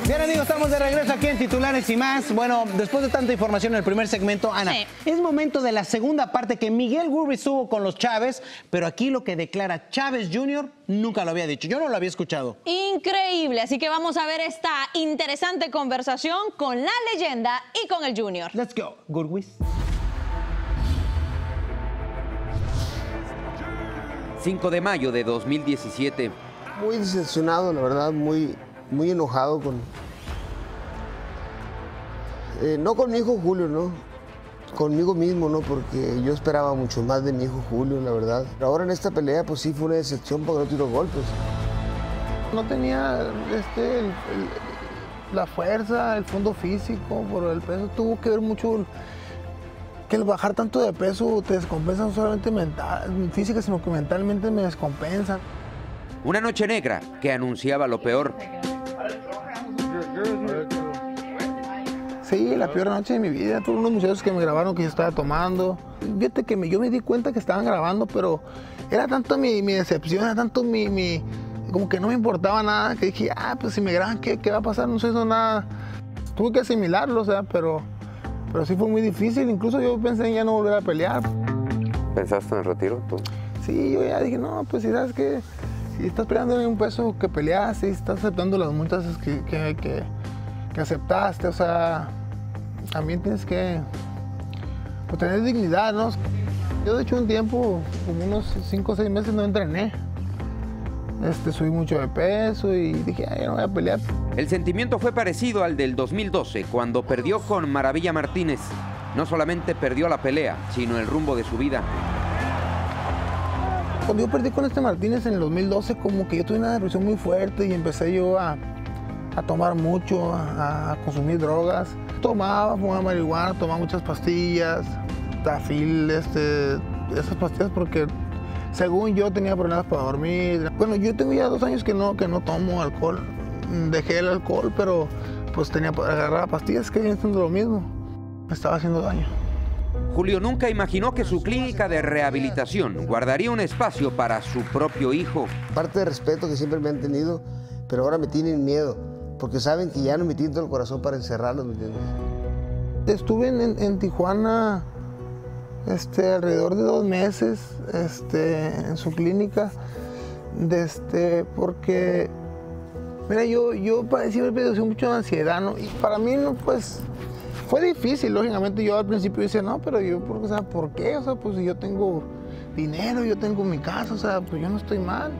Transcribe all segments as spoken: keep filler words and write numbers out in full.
Bien, amigos, estamos de regreso aquí en Titulares y Más. Bueno, después de tanta información en el primer segmento, Ana, sí. es momento de la segunda parte que Miguel Gurby tuvo con los Chávez, pero aquí lo que declara Chávez junior nunca lo había dicho. Yo no lo había escuchado. Increíble, así que vamos a ver esta interesante conversación con la leyenda y con el Junior. Let's go, Gurby. cinco de mayo de dos mil diecisiete. Muy decepcionado, la verdad, muy, muy enojado con... Eh, no con mi hijo Julio, ¿no? Conmigo mismo, ¿no? Porque yo esperaba mucho más de mi hijo Julio, la verdad. Ahora en esta pelea, pues sí fue una decepción porque no tiró golpes. No tenía este, el, el, la fuerza, el fondo físico, por el peso. Tuvo que ver mucho que el bajar tanto de peso te descompensa no solamente mental, física, sino que mentalmente me descompensa. Una noche negra que anunciaba lo peor. Sí, la peor noche de mi vida. Todos unos muchachos que me grabaron que yo estaba tomando. Fíjate que me, yo me di cuenta que estaban grabando, pero era tanto mi, mi decepción, era tanto mi, mi... como que no me importaba nada, que dije, ah, pues si me graban, ¿qué, qué va a pasar? No sé, eso nada. Tuve que asimilarlo, o sea, pero, pero sí fue muy difícil. Incluso yo pensé en ya no volver a pelear. ¿Pensaste en el retiro tú? Sí, yo ya dije, no, pues si sabes que si estás peleando en un peso que peleaste, si estás aceptando las multas que, que, que, que aceptaste, o sea, también tienes que pues, tener dignidad, ¿no? Yo de hecho un tiempo, como unos cinco o seis meses no entrené. Este, subí mucho de peso y dije, ay, no voy a pelear. El sentimiento fue parecido al del dos mil doce, cuando perdió con Maravilla Martínez. No solamente perdió la pelea, sino el rumbo de su vida. Cuando yo perdí con este Martínez en el dos mil doce, como que yo tuve una depresión muy fuerte y empecé yo a, a tomar mucho, a, a consumir drogas. Tomaba, fumaba marihuana, tomaba muchas pastillas, Tafil, este, esas pastillas porque según yo tenía problemas para dormir. Bueno, yo tengo ya dos años que no, que no tomo alcohol. Dejé el alcohol, pero pues tenía agarrar pastillas que vienen siendo lo mismo. Me estaba haciendo daño. Julio nunca imaginó que su clínica de rehabilitación guardaría un espacio para su propio hijo. Parte de respeto que siempre me han tenido, pero ahora me tienen miedo, porque saben que ya no me tiento el corazón para encerrarlos, ¿me entiendes? Estuve en, en, en Tijuana este, alrededor de dos meses este, en su clínica, de este, porque, mira, yo, yo siempre padecí mucho de ansiedad, ¿no? Y para mí, no, pues, fue difícil, lógicamente. Yo al principio decía, no, pero yo, o sea, ¿por qué? O sea, pues yo tengo dinero, yo tengo mi casa, o sea, pues yo no estoy mal.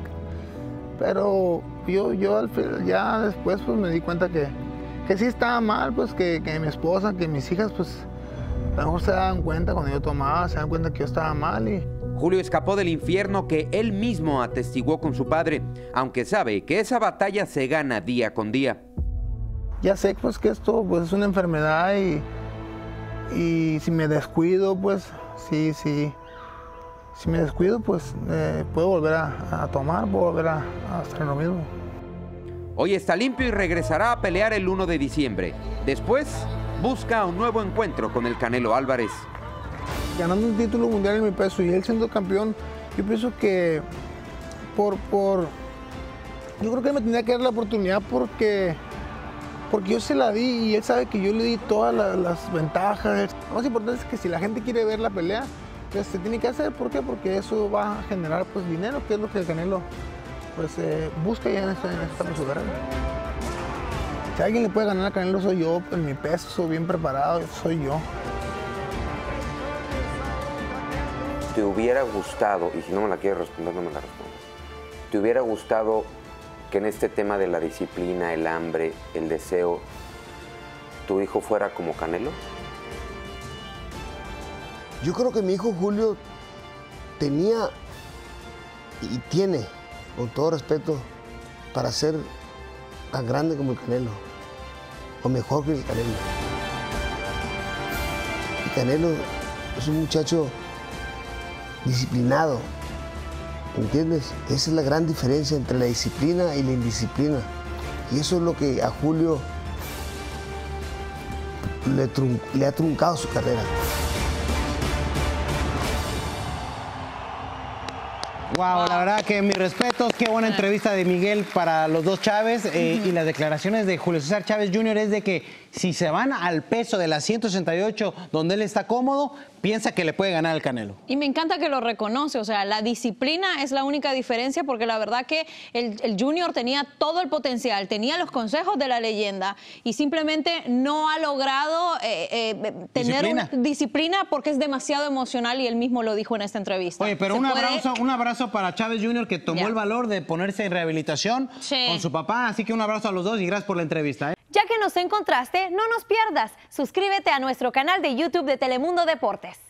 Pero yo, yo al final, ya después, pues me di cuenta que, que sí estaba mal, pues que, que mi esposa, que mis hijas, pues a lo mejor se daban cuenta cuando yo tomaba, se daban cuenta que yo estaba mal. Y... Julio escapó del infierno que él mismo atestiguó con su padre, aunque sabe que esa batalla se gana día con día. Ya sé pues que esto pues, es una enfermedad y, y si me descuido, pues sí, sí. Si me descuido, pues eh, puedo volver a, a tomar, puedo volver a, a hacer lo mismo. Hoy está limpio y regresará a pelear el uno de diciembre. Después, busca un nuevo encuentro con el Canelo Álvarez. Ganando un título mundial en mi peso y él siendo campeón, yo pienso que por, por... Yo creo que él me tenía que dar la oportunidad porque... Porque yo se la di y él sabe que yo le di todas las, las ventajas. Lo más importante es que si la gente quiere ver la pelea, pues se tiene que hacer. ¿Por qué? Porque eso va a generar pues, dinero, que es lo que el Canelo pues, eh, busca ya en esta, en esta postura. Si alguien le puede ganar al Canelo soy yo, en mi peso, soy bien preparado, soy yo. ¿Te hubiera gustado, y si no me la quieres responder, no me la respondas, ¿te hubiera gustado que en este tema de la disciplina, el hambre, el deseo, tu hijo fuera como Canelo? Yo creo que mi hijo Julio tenía y tiene, con todo respeto, para ser tan grande como el Canelo, o mejor que el Canelo. El Canelo es un muchacho disciplinado, ¿entiendes? Esa es la gran diferencia entre la disciplina y la indisciplina. Y eso es lo que a Julio le, trun le ha truncado su carrera. Wow, la verdad que mis respetos, qué buena entrevista de Miguel para los dos Chávez eh, uh-huh. y las declaraciones de Julio César Chávez junior es de que si se van al peso de las ciento sesenta y ocho donde él está cómodo, piensa que le puede ganar al Canelo. Y me encanta que lo reconoce, o sea, la disciplina es la única diferencia porque la verdad que el, el Junior tenía todo el potencial, tenía los consejos de la leyenda y simplemente no ha logrado eh, eh, tener disciplina. una disciplina porque es demasiado emocional y él mismo lo dijo en esta entrevista. Oye, pero un puede... abrazo, un abrazo para Chávez junior que tomó yeah. el valor de ponerse en rehabilitación sí. con su papá, así que un abrazo a los dos y gracias por la entrevista. ¿eh? Ya que nos encontraste, no nos pierdas. Suscríbete a nuestro canal de YouTube de Telemundo Deportes.